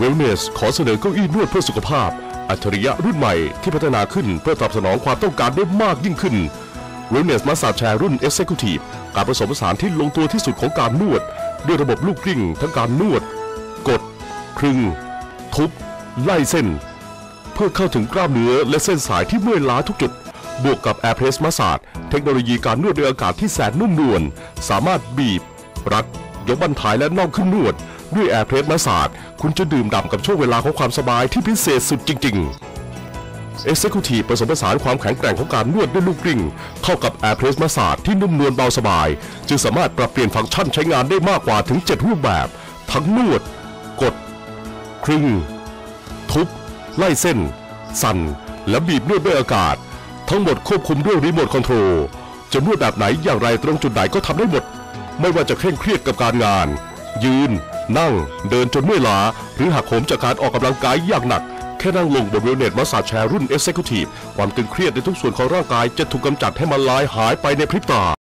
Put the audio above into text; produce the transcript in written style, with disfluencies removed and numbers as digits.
Wellness ขอเสนอเก้าอี้นวดเพื่อสุขภาพอัจฉริยะรุ่นใหม่ที่พัฒนาขึ้นเพื่อตอบสนองความต้องการได้มากยิ่งขึ้น Wellness Massage Chair รุ่น Executive การผสมผสานที่ลงตัวที่สุดของการนวดด้วยระบบลูกกลิ้งทั้งการนวดกดคลึงทุบไล่เส้นเพื่อเข้าถึงกล้ามเนื้อและเส้นสายที่เมื่อยล้าทุกจุดบวกกับ Air Press Massage เทคโนโลยีการนวดด้วยอากาศที่แสนนุ่มนวลสามารถบีบรัดยกบั้นท้ายและน่องขึ้นนวดด้วย Air Press Massage คุณจะดื่มด่ำกับช่วงเวลาของความสบายที่พิเศษสุดจริงๆ Executive ผสมผสานความแข็งแกร่งของการนวดด้วยลูกกลิ้งเข้ากับ Air Press Massage ที่นุ่มนวลเบาสบายจึงสามารถปรับเปลี่ยนฟังก์ชันใช้งานได้มากกว่าถึง7รูปแบบทั้งนวดกดคลึงทุบไล่เส้นสั่นและบีบนวดด้วยอากาศทั้งหมดควบคุมด้วยรีโมทคอนโทรลจะนวดแบบไหนอย่างไรตรงจุดไหนก็ทำได้หมดไม่ว่าจะเคร่งเครียดกับการงานยืนนั่งเดินจนเมื่อยล้าหรือหักโหมจากการออกกำลังกายอย่างหนักแค่นั่งลงบน Wellness Massage Chair รุ่น Executive ความตึงเครียดในทุกส่วนของร่างกายจะถูกกำจัดให้มันลายหายไปในพริบตา